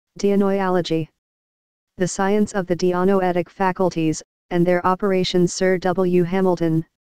Dianoialogy. The science of the dianoetic faculties, and their operations. Sir W. Hamilton,